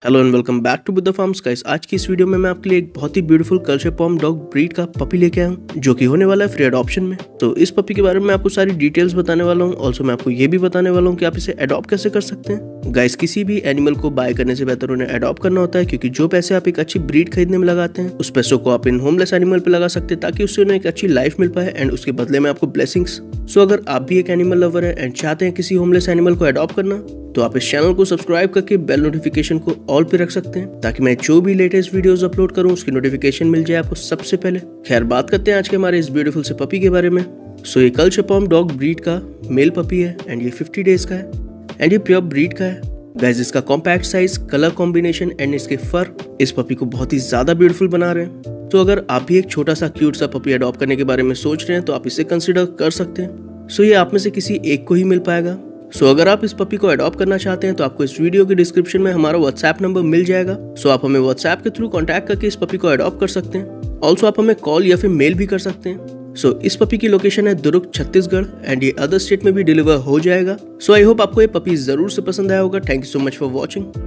Hello and welcome back to Buddha farms guys. आज की इस वीडियो में मैं आपके लिए एक बहुत ही beautiful culture pom dog breed का पपी लेके आया हूँ जो कि होने वाला है फ्री अडॉप्शन में। तो इस पपी के बारे में आपको सारी डिटेल्स बताने वाला हूँ। ऑल्सो मैं आपको ये भी बताने वाला हूँ कि आप इसे अडॉप्ट कैसे कर सकते हैं। गाइस, किसी भी एनिमल को बाय करने से बेहतर उन्हें अडॉप्ट करना होता है, क्योंकि जो पैसे आप एक अच्छी ब्रीड खरीदने में लगाते हैं उस पैसों को आप इन होमलेस एनिमल पे लगा सकते हैं ताकि उससे उन्हें एक अच्छी लाइफ मिल पाए एंड उसके बदले में आपको ब्लेसिंग्स। सो अगर आप भी एक एनिमल लवर है एंड चाहते हैं किसी होमलेस एनिमल को अडॉप्ट करना, तो आप इस चैनल को सब्सक्राइब करके बेल नोटिफिकेशन को ऑल पे रख सकते हैं ताकि मैं जो भी लेटेस्ट वीडियोस अपलोड करूं उसकी नोटिफिकेशन मिल जाए आपको सबसे पहले। खैर, बात करते हैं आज के हमारे इस ब्यूटीफुल से पपी के बारे में। सो ये कल्चर पॉम डॉग ब्रीड का मेल पपी है एंड ये 50 डेज का है एंड ये प्योर ब्रीड का है। गाइस, इसका compact size, colour combination and इसके फर इस पपी को बहुत ही ज्यादा ब्यूटीफुल बना रहे हैं। तो अगर आप भी एक छोटा सा क्यूट सा पपी अडॉप्ट करने के बारे में सोच रहे हैं तो आप इसे कंसिडर कर सकते हैं। सो ये आप में से किसी एक को ही मिल पाएगा। सो अगर आप इस पपी को अडॉप्ट करना चाहते हैं तो आपको इस वीडियो के डिस्क्रिप्शन में हमारा व्हाट्सएप नंबर मिल जाएगा। सो आप हमें व्हाट्सएप के थ्रू कांटेक्ट करके इस पपी को अडॉप्ट कर सकते हैं। ऑल्सो आप हमें कॉल या फिर मेल भी कर सकते हैं। सो इस पपी की लोकेशन है दुर्ग, छत्तीसगढ़ एंड ये अदर स्टेट में भी डिलीवर हो जाएगा। सो आई होप आपको ये पपी जरूर से पसंद आया होगा। Thank you so much for watching.